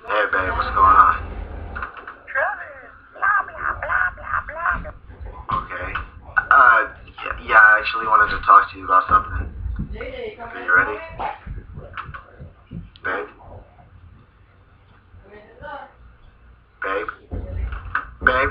Hey, babe, what's going on? Okay. Yeah, I actually wanted to talk to you about something. Are you ready? Babe? Babe? Babe?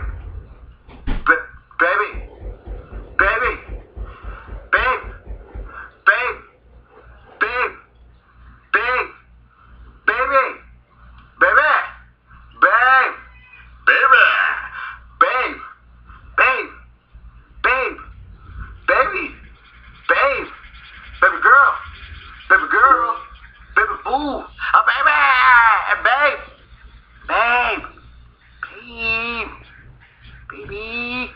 Baby? Baby? Babe? Babe? Babe? Babe? Baby? Baby? Babe? Baby? Babe? Babe? Babe? Baby? Babe? Baby girl? Baby girl? Baby boo? Oh, baby! Babe! Babe! Babe! Baby!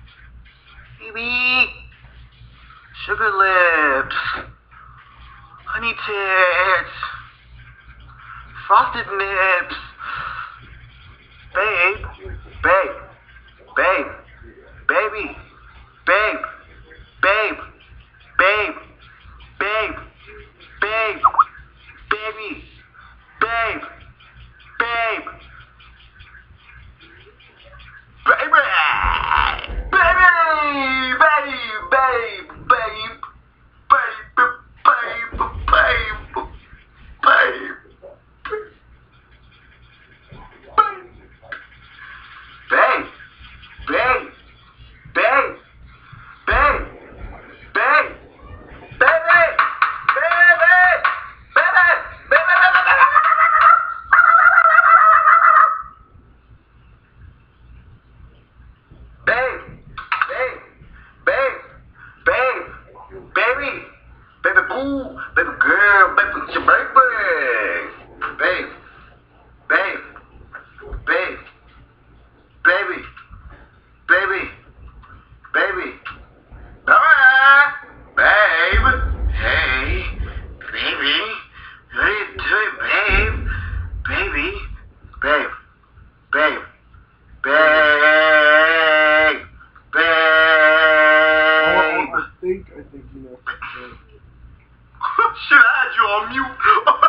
Baby! Sugar lips! Honey tits! Frosted nips! Babe! Babe! Babe! Baby! Babe! Babe! Babe! Babe! Babe! Baby! Babe! Babe! Baby! Baby! Babe! Babe! Babe! Babe! Babe! Babe! Babe! Babe! Babe! Babe! Babe! Babe! Baby! Baby! Baby! Babe! Babe! Babe! Babe! Baby! Baby boo! Baby girl! Baby your baby! Babe! Babe! Babe! Baby! Baby! Baby! Alright! Babe! Hey! Baby! What are you doing, babe? Baby! Babe! Babe! Babe! Babe! I think you know. Should I had you on mute?